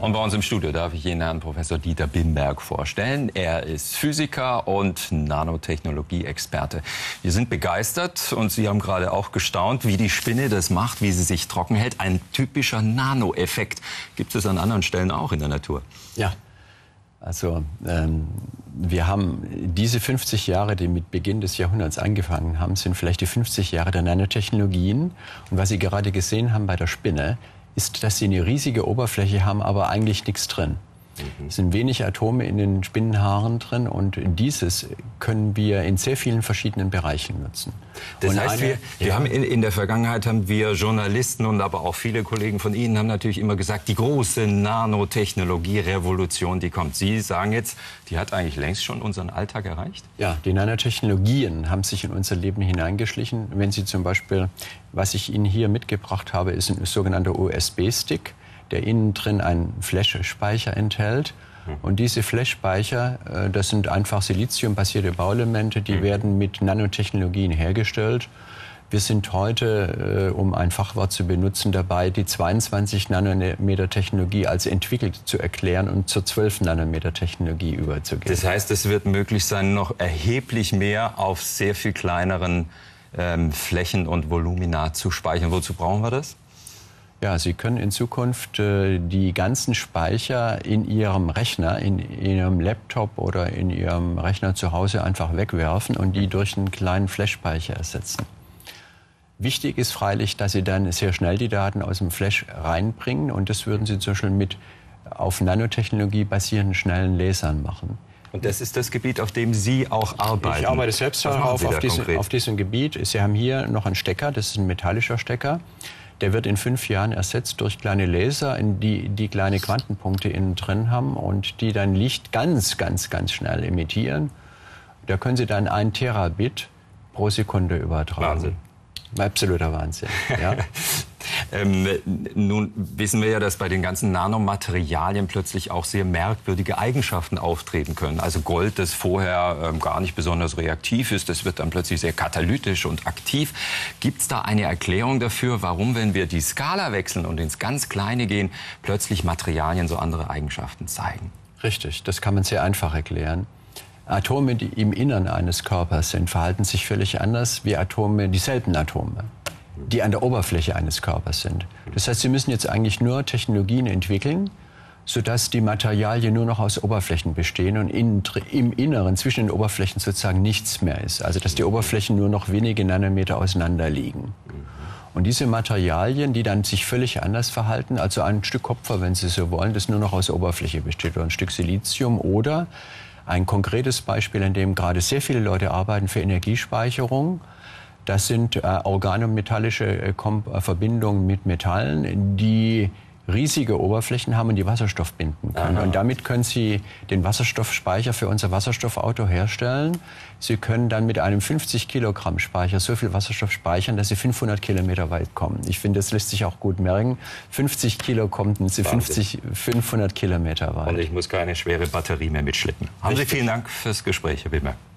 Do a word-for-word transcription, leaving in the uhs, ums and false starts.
Und bei uns im Studio darf ich Ihnen Herrn Professor Dieter Bimberg vorstellen. Er ist Physiker und Nanotechnologie-Experte. Wir sind begeistert und Sie haben gerade auch gestaunt, wie die Spinne das macht, wie sie sich trocken hält. Ein typischer Nano-Effekt. Gibt es an anderen Stellen auch in der Natur? Ja. Also ähm, wir haben diese fünfzig Jahre, die mit Beginn des Jahrhunderts angefangen haben, sind vielleicht die fünfzig Jahre der Nanotechnologien. Und was Sie gerade gesehen haben bei der Spinne, ist, dass sie eine riesige Oberfläche haben, aber eigentlich nichts drin. Es sind wenig Atome in den Spinnenhaaren drin und dieses können wir in sehr vielen verschiedenen Bereichen nutzen. Das und heißt, eine, wir, wir ja. haben in, in der Vergangenheit haben wir Journalisten und aber auch viele Kollegen von Ihnen haben natürlich immer gesagt, die große Nanotechnologie-Revolution, die kommt. Sie sagen jetzt, die hat eigentlich längst schon unseren Alltag erreicht? Ja, die Nanotechnologien haben sich in unser Leben hineingeschlichen. Wenn Sie zum Beispiel, was ich Ihnen hier mitgebracht habe, ist ein sogenannter U S B-Stick, der innen drin einen Flash-Speicher enthält. Und diese Flash-Speicher, das sind einfach siliziumbasierte Bauelemente, die mhm. werden mit Nanotechnologien hergestellt. Wir sind heute, um ein Fachwort zu benutzen, dabei, die zweiundzwanzig Nanometer Technologie als entwickelt zu erklären und zur zwölf Nanometer Technologie überzugehen. Das heißt, es wird möglich sein, noch erheblich mehr auf sehr viel kleineren ähm, Flächen und Volumina zu speichern. Wozu brauchen wir das? Ja, Sie können in Zukunft äh, die ganzen Speicher in Ihrem Rechner, in, in Ihrem Laptop oder in Ihrem Rechner zu Hause einfach wegwerfen und die durch einen kleinen Flash-Speicher ersetzen. Wichtig ist freilich, dass Sie dann sehr schnell die Daten aus dem Flash reinbringen und das würden Sie zum Beispiel mit auf Nanotechnologie basierenden schnellen Lasern machen. Und das ist das Gebiet, auf dem Sie auch arbeiten? Ich arbeite selbst auf, auf, diesen, auf diesem Gebiet. Sie haben hier noch einen Stecker, das ist ein metallischer Stecker. Der wird in fünf Jahren ersetzt durch kleine Laser, die, die kleine Quantenpunkte innen drin haben und die dann Licht ganz, ganz, ganz schnell emittieren. Da können Sie dann ein Terabit pro Sekunde übertragen. Wahnsinn. Absoluter Wahnsinn. Ja. ähm, nun wissen wir ja, dass bei den ganzen Nanomaterialien plötzlich auch sehr merkwürdige Eigenschaften auftreten können. Also Gold, das vorher ähm, gar nicht besonders reaktiv ist, das wird dann plötzlich sehr katalytisch und aktiv. Gibt es da eine Erklärung dafür, warum, wenn wir die Skala wechseln und ins ganz Kleine gehen, plötzlich Materialien so andere Eigenschaften zeigen? Richtig, das kann man sehr einfach erklären. Atome, die im Innern eines Körpers sind, verhalten sich völlig anders wie Atome, dieselben Atome, die an der Oberfläche eines Körpers sind. Das heißt, Sie müssen jetzt eigentlich nur Technologien entwickeln, sodass die Materialien nur noch aus Oberflächen bestehen und in, im Inneren zwischen den Oberflächen sozusagen nichts mehr ist. Also dass die Oberflächen nur noch wenige Nanometer auseinander liegen. Und diese Materialien, die dann sich völlig anders verhalten, also ein Stück Kupfer, wenn Sie so wollen, das nur noch aus Oberfläche besteht, oder ein Stück Silizium oder ein konkretes Beispiel, an dem gerade sehr viele Leute arbeiten für Energiespeicherung. Das sind äh, organometallische äh, Verbindungen mit Metallen, die riesige Oberflächen haben und die Wasserstoff binden können. Aha. Und damit können Sie den Wasserstoffspeicher für unser Wasserstoffauto herstellen. Sie können dann mit einem fünfzig Kilogramm Speicher so viel Wasserstoff speichern, dass Sie fünfhundert Kilometer weit kommen. Ich finde, das lässt sich auch gut merken. fünfzig Kilo kommt Sie fünfzig, fünfhundert Kilometer weit. Und ich muss keine schwere Batterie mehr mitschleppen. Haben Sie vielen Dank fürs Gespräch, Herr Bimberg.